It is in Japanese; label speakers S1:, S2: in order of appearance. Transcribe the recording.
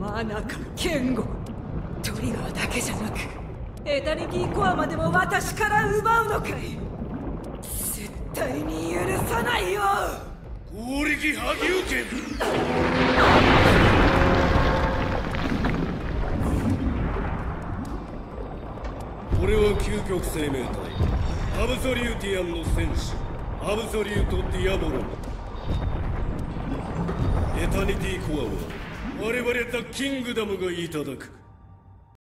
S1: マナカケンゴ、トリガーだけじゃなくエタニティコアまでも私から奪うのかい。絶対に許さないよ。
S2: 攻撃波及権。これは究極生命体アブソリューティアンの戦士アブソリュート・ディアボロ。エタニティコアは我々ザ・キングダムがいただく。